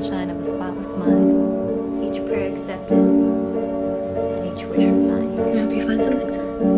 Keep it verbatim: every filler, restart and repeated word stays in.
sunshine of a spotless mind. Each prayer accepted, and each wish resigned. Can I help you find something, sir?